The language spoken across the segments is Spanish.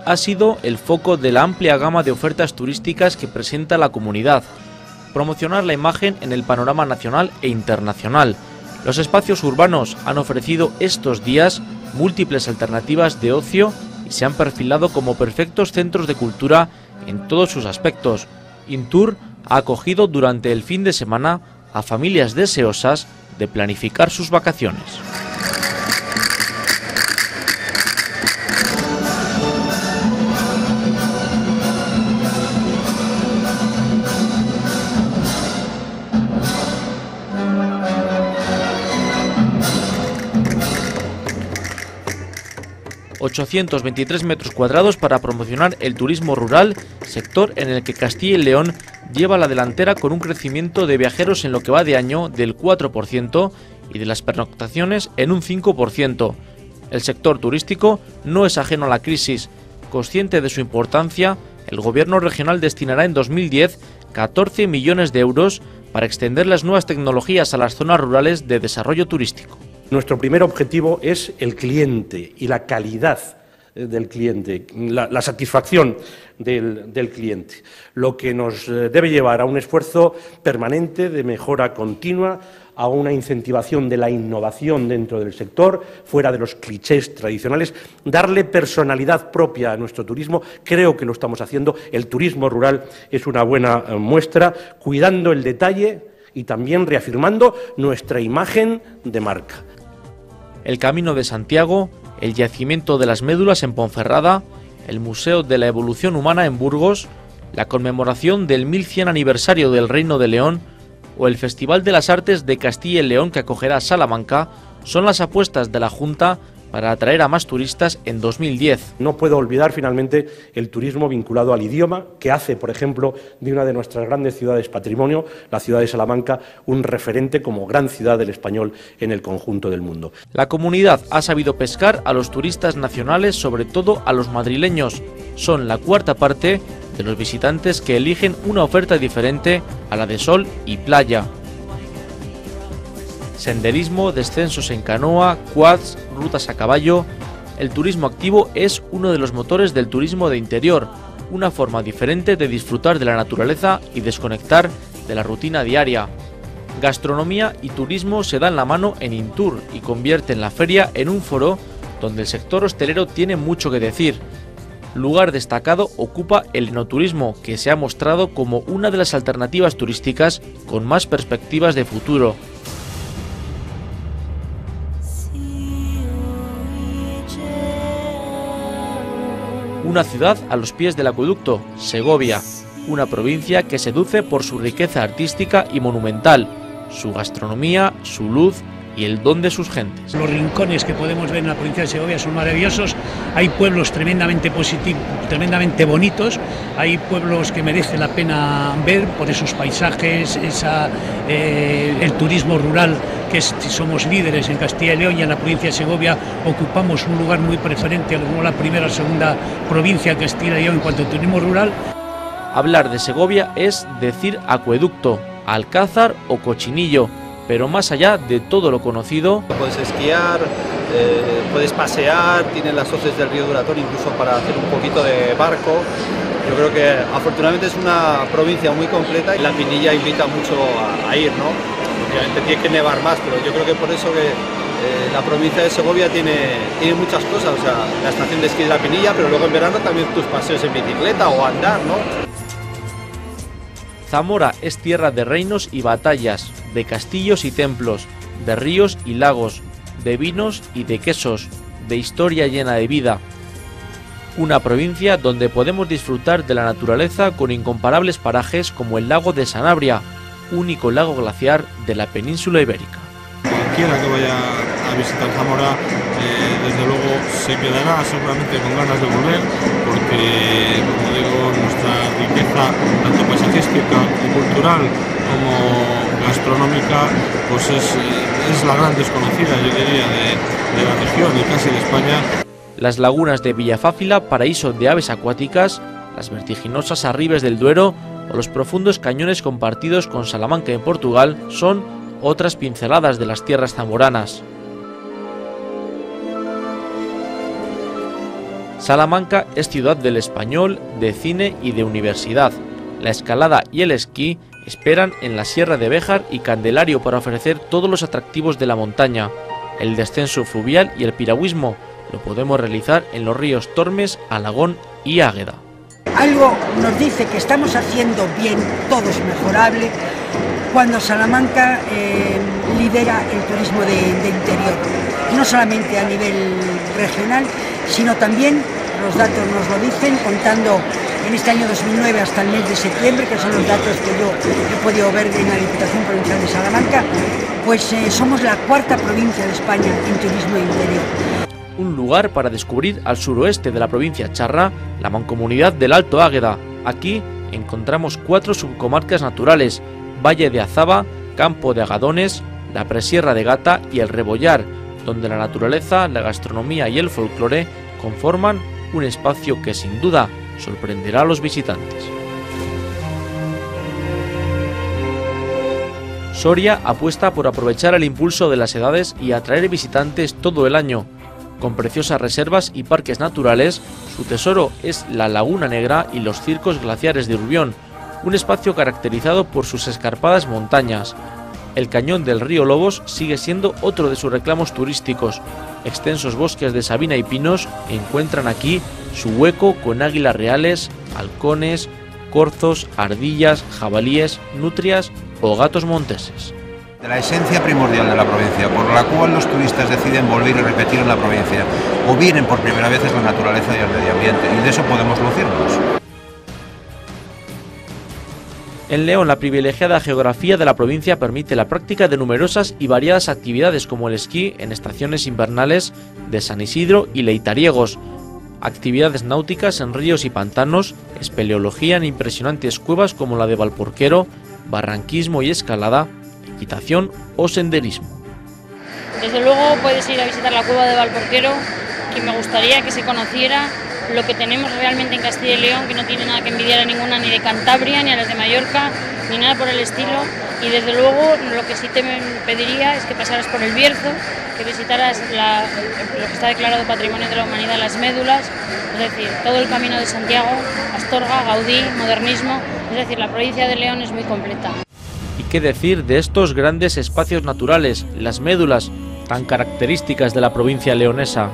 ha sido el foco de la amplia gama de ofertas turísticas que presenta la comunidad. Promocionar la imagen en el panorama nacional e internacional. Los espacios urbanos han ofrecido estos días múltiples alternativas de ocio y se han perfilado como perfectos centros de cultura en todos sus aspectos. Intur ha acogido durante el fin de semana a familias deseosas de planificar sus vacaciones. ...823 metros cuadrados para promocionar el turismo rural, sector en el que Castilla y León lleva la delantera con un crecimiento de viajeros en lo que va de año del 4% y de las pernoctaciones en un 5%. El sector turístico no es ajeno a la crisis. Consciente de su importancia, el Gobierno regional destinará en 2010 14 millones de euros para extender las nuevas tecnologías a las zonas rurales de desarrollo turístico. Nuestro primer objetivo es el cliente y la calidad del cliente, la satisfacción del cliente, lo que nos debe llevar a un esfuerzo permanente de mejora continua, a una incentivación de la innovación dentro del sector, fuera de los clichés tradicionales, darle personalidad propia a nuestro turismo. Creo que lo estamos haciendo. El turismo rural es una buena muestra, cuidando el detalle y también reafirmando nuestra imagen de marca. El Camino de Santiago, el Yacimiento de las Médulas en Ponferrada, el Museo de la Evolución Humana en Burgos, la conmemoración del 1100 aniversario del Reino de León o el Festival de las Artes de Castilla y León que acogerá Salamanca son las apuestas de la Junta para atraer a más turistas en 2010. No puedo olvidar finalmente el turismo vinculado al idioma, que hace, por ejemplo, de una de nuestras grandes ciudades patrimonio, la ciudad de Salamanca, un referente como gran ciudad del español en el conjunto del mundo. La comunidad ha sabido pescar a los turistas nacionales, sobre todo a los madrileños. Son la cuarta parte de los visitantes que eligen una oferta diferente a la de sol y playa. Senderismo, descensos en canoa, quads, rutas a caballo. El turismo activo es uno de los motores del turismo de interior, una forma diferente de disfrutar de la naturaleza y desconectar de la rutina diaria. Gastronomía y turismo se dan la mano en Intur y convierten la feria en un foro donde el sector hostelero tiene mucho que decir. Lugar destacado ocupa el enoturismo, que se ha mostrado como una de las alternativas turísticas con más perspectivas de futuro. Una ciudad a los pies del acueducto, Segovia, una provincia que seduce por su riqueza artística y monumental, su gastronomía, su luz y el don de sus gentes. Los rincones que podemos ver en la provincia de Segovia son maravillosos, hay pueblos tremendamente positivos, tremendamente bonitos, hay pueblos que merece la pena ver por esos paisajes, el turismo rural, que somos líderes en Castilla y León, y en la provincia de Segovia ocupamos un lugar muy preferente, como la primera o segunda provincia de Castilla y León en cuanto a turismo rural. Hablar de Segovia es decir acueducto, alcázar o cochinillo, pero más allá de todo lo conocido. Puedes esquiar, puedes pasear, tienes las hoces del río Duratón incluso para hacer un poquito de barco. Yo creo que afortunadamente es una provincia muy completa y la Pinilla invita mucho a ir, ¿no? Obviamente tiene que nevar más, pero yo creo que por eso que la provincia de Segovia tiene muchas cosas, o sea, la estación de esquí de la Pinilla, pero luego en verano también tus paseos en bicicleta o andar, ¿no? Zamora es tierra de reinos y batallas, de castillos y templos, de ríos y lagos, de vinos y de quesos, de historia llena de vida. Una provincia donde podemos disfrutar de la naturaleza con incomparables parajes como el lago de Sanabria, único lago glaciar de la península ibérica. Cualquiera que vaya a visitar Zamora, desde luego se quedará seguramente con ganas de volver, porque, como digo, nuestra riqueza, tanto paisajística y cultural como gastronómica, pues es la gran desconocida, yo diría, de la región y casi de España. Las lagunas de Villafáfila, paraíso de aves acuáticas, las vertiginosas arribes del Duero o los profundos cañones compartidos con Salamanca en Portugal son otras pinceladas de las tierras zamoranas. Salamanca es ciudad del español, de cine y de universidad. La escalada y el esquí esperan en la Sierra de Béjar y Candelario para ofrecer todos los atractivos de la montaña. El descenso fluvial y el piragüismo lo podemos realizar en los ríos Tormes, Alagón y Águeda. Algo nos dice que estamos haciendo bien, todo es mejorable, cuando Salamanca lidera el turismo de interior, no solamente a nivel regional, sino también, los datos nos lo dicen, contando en este año 2009 hasta el mes de septiembre, que son los datos que yo he podido ver en la Diputación Provincial de Salamanca, pues somos la cuarta provincia de España en turismo de interior. Un lugar para descubrir al suroeste de la provincia charra, la mancomunidad del Alto Águeda. Aquí encontramos 4 subcomarcas naturales: Valle de Azaba, Campo de Agadones, la Presierra de Gata y el Rebollar, donde la naturaleza, la gastronomía y el folclore conforman un espacio que sin duda sorprenderá a los visitantes. Soria apuesta por aprovechar el impulso de las edades y atraer visitantes todo el año. Con preciosas reservas y parques naturales, su tesoro es la Laguna Negra y los circos glaciares de Urbión, un espacio caracterizado por sus escarpadas montañas. El cañón del río Lobos sigue siendo otro de sus reclamos turísticos. Extensos bosques de sabina y pinos encuentran aquí su hueco con águilas reales, halcones, corzos, ardillas, jabalíes, nutrias o gatos monteses. De la esencia primordial de la provincia, por la cual los turistas deciden volver y repetir en la provincia, o vienen por primera vez, es la naturaleza y el medio ambiente, y de eso podemos lucirnos. En León, la privilegiada geografía de la provincia permite la práctica de numerosas y variadas actividades como el esquí en estaciones invernales de San Isidro y Leitariegos, actividades náuticas en ríos y pantanos, espeleología en impresionantes cuevas como la de Valporquero, barranquismo y escalada, equitación o senderismo. Desde luego puedes ir a visitar la cueva de Valporquero, que me gustaría que se conociera lo que tenemos realmente en Castilla y León, que no tiene nada que envidiar a ninguna, ni de Cantabria, ni a las de Mallorca, ni nada por el estilo. Y desde luego lo que sí te pediría es que pasaras por el Bierzo, que visitaras lo que está declarado Patrimonio de la Humanidad, las médulas, es decir, todo el Camino de Santiago, Astorga, Gaudí, modernismo, es decir, la provincia de León es muy completa. ¿Y qué decir de estos grandes espacios naturales, las médulas, tan características de la provincia leonesa?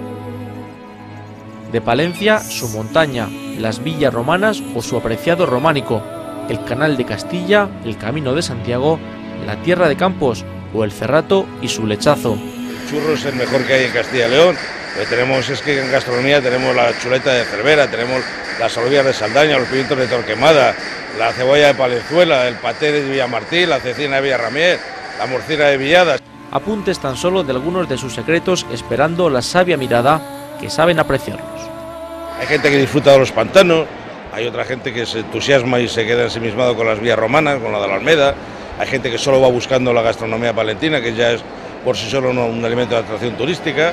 De Palencia, su montaña, las villas romanas o su apreciado románico, el Canal de Castilla, el Camino de Santiago, la Tierra de Campos o el Cerrato y su lechazo. Churros es el mejor que hay en Castilla y León. Lo que tenemos es que en gastronomía tenemos la chuleta de Cervera, tenemos las alubias de Saldaña, los pimientos de Torquemada, la cebolla de Palenzuela, el paté de Villamartín, la cecina de Villarramier, la morcilla de Villadas. Apuntes tan solo de algunos de sus secretos, esperando la sabia mirada que saben apreciarlos. Hay gente que disfruta de los pantanos, hay otra gente que se entusiasma y se queda ensimismado con las vías romanas, con la de la Almeda, hay gente que solo va buscando la gastronomía palentina, que ya es por sí solo un alimento de atracción turística.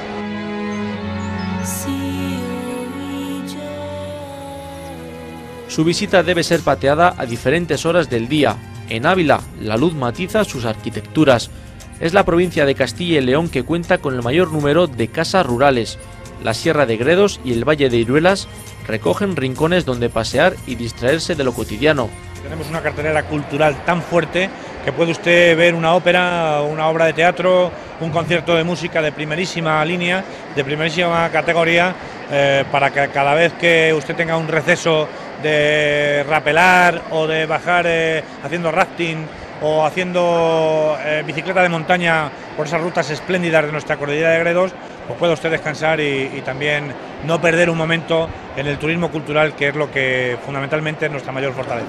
Su visita debe ser pateada a diferentes horas del día. En Ávila, la luz matiza sus arquitecturas. Es la provincia de Castilla y León que cuenta con el mayor número de casas rurales. La Sierra de Gredos y el Valle de Iruelas recogen rincones donde pasear y distraerse de lo cotidiano. Tenemos una cartelera cultural tan fuerte que puede usted ver una ópera, una obra de teatro, un concierto de música de primerísima línea, de primerísima categoría, para que cada vez que usted tenga un receso de rapelar o de bajar haciendo rafting o haciendo bicicleta de montaña por esas rutas espléndidas de nuestra cordillera de Gredos, pues pueda usted descansar y también no perder un momento en el turismo cultural, que es lo que fundamentalmente es nuestra mayor fortaleza.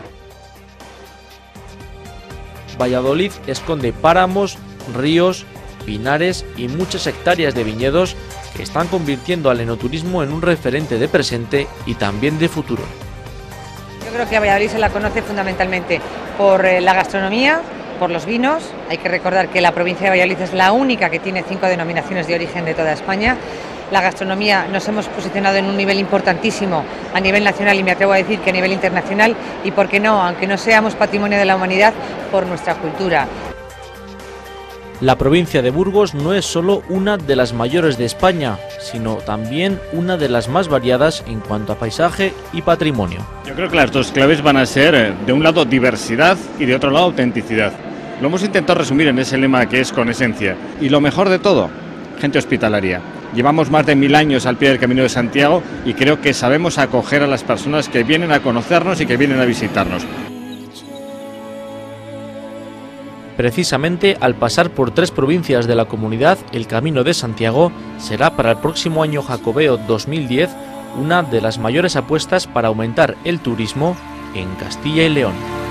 Valladolid esconde páramos, ríos, pinares y muchas hectáreas de viñedos que están convirtiendo al enoturismo en un referente de presente y también de futuro. Yo creo que a Valladolid se la conoce fundamentalmente por la gastronomía, por los vinos. Hay que recordar que la provincia de Valladolid es la única que tiene 5 denominaciones de origen de toda España. La gastronomía nos hemos posicionado en un nivel importantísimo a nivel nacional y me atrevo a decir que a nivel internacional, y por qué no, aunque no seamos patrimonio de la humanidad, por nuestra cultura. La provincia de Burgos no es solo una de las mayores de España, sino también una de las más variadas en cuanto a paisaje y patrimonio. Yo creo que las dos claves van a ser, de un lado, diversidad y de otro lado, autenticidad. Lo hemos intentado resumir en ese lema que es con esencia. Y lo mejor de todo, gente hospitalaria. Llevamos más de 1000 años al pie del Camino de Santiago y creo que sabemos acoger a las personas que vienen a conocernos y que vienen a visitarnos. Precisamente al pasar por 3 provincias de la comunidad, el Camino de Santiago será para el próximo año jacobeo 2010 una de las mayores apuestas para aumentar el turismo en Castilla y León.